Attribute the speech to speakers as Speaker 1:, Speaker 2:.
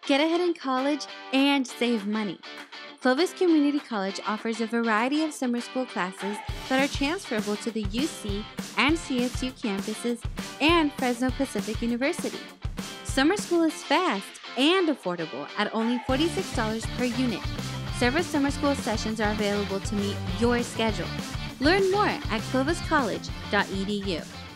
Speaker 1: Get ahead in college and save money. Clovis Community College offers a variety of summer school classes that are transferable to the UC and CSU campuses and Fresno Pacific University. Summer school is fast and affordable at only $46 per unit. Several summer school sessions are available to meet your schedule. Learn more at cloviscollege.edu.